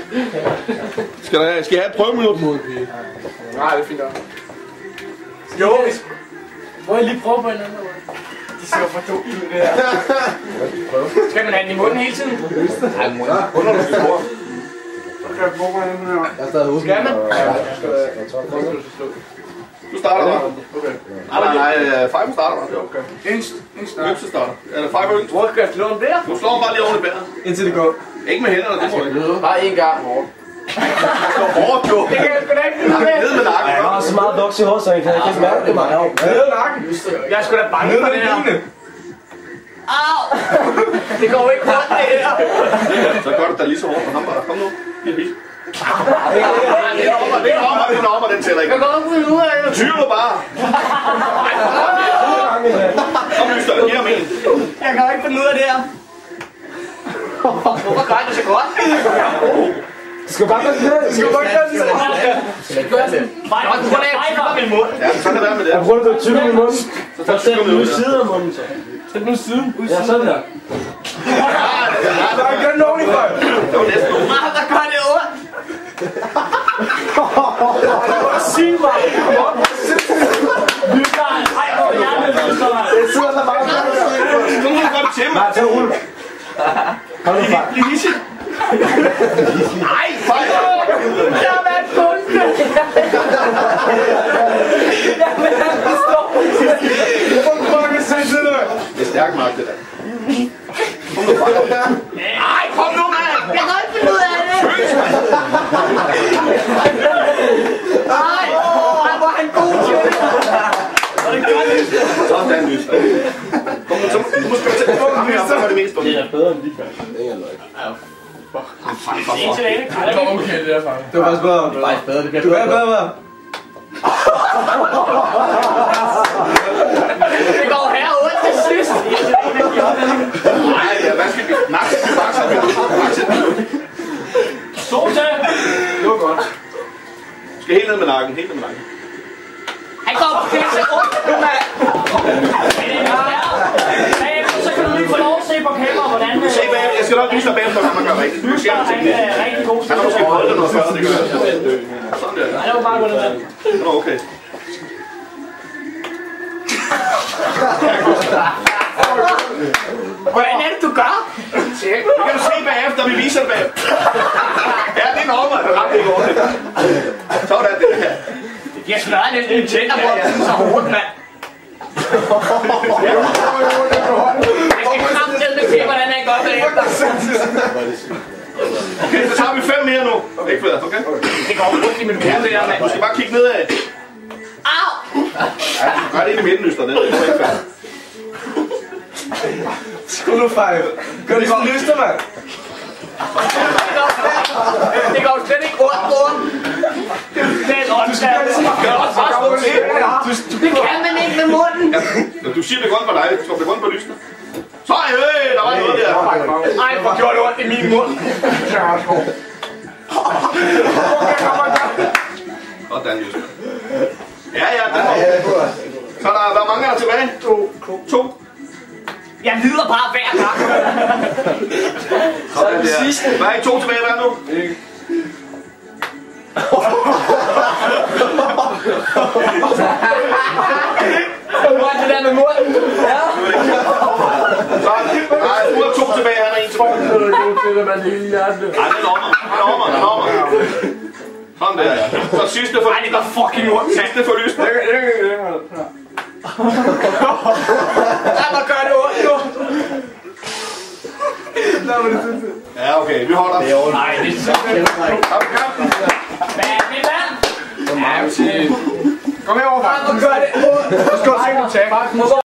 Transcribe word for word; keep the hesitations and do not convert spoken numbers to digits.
Skal, der, skal jeg have et prøveminut? Nej, det er fint nok. Jo, må jeg lige prøve på en anden måde? De ser for dumt ud, det her. Skal man have den i munden hele tiden? Nej, må jeg. Under du skal bruge. Skal jeg bruge den her? Jeg er stadig ude. Skal man? Ja, Du starter bare. Okay. Nej, nej, nej. Five starter bare. Okay. Inst. Inst. Økse starter. Er det five økse? Hvor skal jeg slå den der? Du slår bare lige oven i bæret. Indtil det går. Ikke med hænderne, det må du ikke. Bare en gang hårdt. Så hårdt, jo. Det kan jeg sgu da ikke finde med. Ned med nakken. Jeg har så meget voks i hår, så jeg kan ikke mærke det meget. Ned med nakken. Jeg er sgu da bange for det her. Au! Det går ikke godt, det her. Så gør det da lige så hårdt for ham bare. Kom nu. Giv vis. Det er over, det er over, det er over, den tæller ikke. Jeg går ikke ud af det. Tyr du bare. Kom lyster, giv ham en. Jeg kan ikke finde ud af det her. Hvorfor gør det så godt? Du skal bare gøre det. Du skal bare gøre det så godt. Nej, du får lave typer i min mund. Ja, så kan det være med det. Jeg prøver at tykke i munden. Så tager tykker med ud. Siden af munden, så. Sæt nu siden. Ja, sådan der. Så jeg gør den ordentligt for. Det var næsten ud. Ah, der gør det ondt. Sig mig. Ej, hvor hjertet lyser mig. Det sidder der bare. Nu må du gøre det til mig. Nej, tag rulle. Kom nu fra. Lise. Nej, fejl. Jeg har været bunke. Jeg vil have det stå. Det er stærkt nok, det der. Kom nu fra. Ej, kom nu, mand. Jeg kan ikke finde ud af det. Ej, ej, hvor er han god til det. Sådan, Lyster. Kom nu, du må skrive til. Kom her, så var det mest dumme. Det er bedre end de kan. Det er løg. Det var okay, det der fange. Det var faktisk bedre. Det var faktisk bedre. Det bliver bedre. bedre, bedre. Det går herud til sidst. Nej, hvad skal vi? Max, Max, Max. Sosa. Det var godt. Skal helt ned med nakken, helt ned med nakken. Han går på pisse rundt nu, mand. Så kan du lige få lov at se på kamera, hvordan det Se bag, jeg skal nok vise dig bagefter, hvordan man gør rigtigt. Du ser det til. er rigtig god. Han har måske prøvet det noget før, det gør jeg. Sådan der. Nej, det var bare godt at være. Nå, okay. Hvordan er det, du gør? Det kan du se bagefter, vi viser det bagefter. Ja, det er normal. Ret det går. Sådan det her. Jeg smadrer næsten en tænder på den så hårdt, mand. Jeg skal kraftedeme til, hvordan jeg gør det efter. Okay, så tager vi fem mere nu. Okay, ikke flere, okay? Det går virkelig med du kan det der, mand. Du skal bare kigge nedad. Au! Ja, gør det ind i midten, Lyster. Det er ikke færdigt. Skru nu fejl. Gør det sådan lyster, mand. Det går slet ikke ondt, bror. Det er en åndssag. Det kan man ikke med munden. Ja, du siger, det går ondt på dig. Du skal gå ondt på Lyster. Så, øh, der var noget der. Ej, hvor gjorde det ondt i min mund. Sådan, Lyster. Ja, ja, den var. Så der, der er mange der tilbage. To. To. Jeg lider bare hver gang. Så er det sidste. Hvad er I to tilbage, hvad nu? Hvor er det der med munden? Ja. Så, nej, du har to tilbage, han er en tilbage. Det er god til, at man hele hjertet. Nej, den ommer, den ommer, den ommer. Sådan der, ja. Så sidste for... Ej, det var fucking ondt. Sidste for Lyster. Ej, hvor gør det ondt nu. Ja, okay, vi holder. Nej, det er så fedt. Hvad er det der? Kom herover, Ej, hvor gør det ondt. Nu skal du se, du tager.